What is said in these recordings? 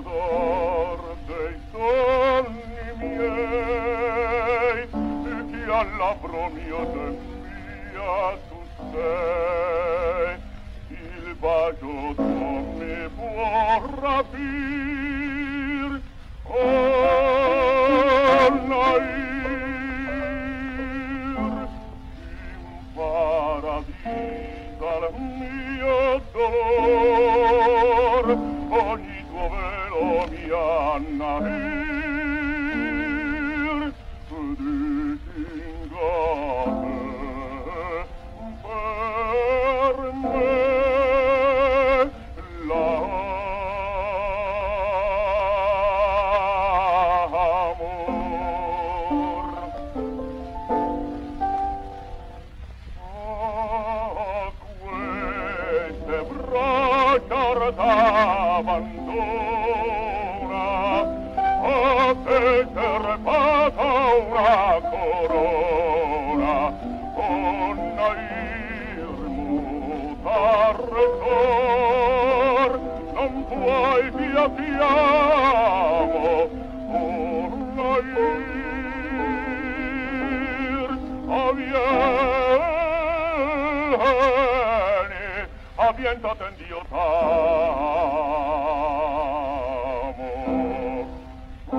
d'or dei sogni miei, che al labbro mio del mia tu sei, il bacio tuo mi può rapir, oh Nair, in paradiso al mio dolor, ogni tuo velo mi annair, disingate per me l'amor. Queste braccia t'abbandona, a te serpata una corona, oh Nair, mutar cor, non puoi più fiamo, oh Nair, vieni, avvienta tendio t'amo. Oh,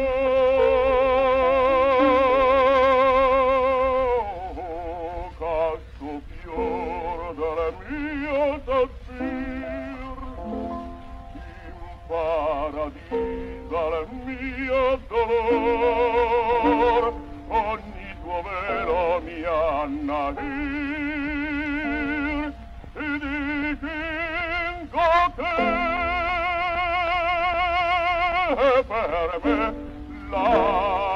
casto fior del mio sospir, in paradiso al mio dolor, ogni tuo velo mi annair, ed fingo che per me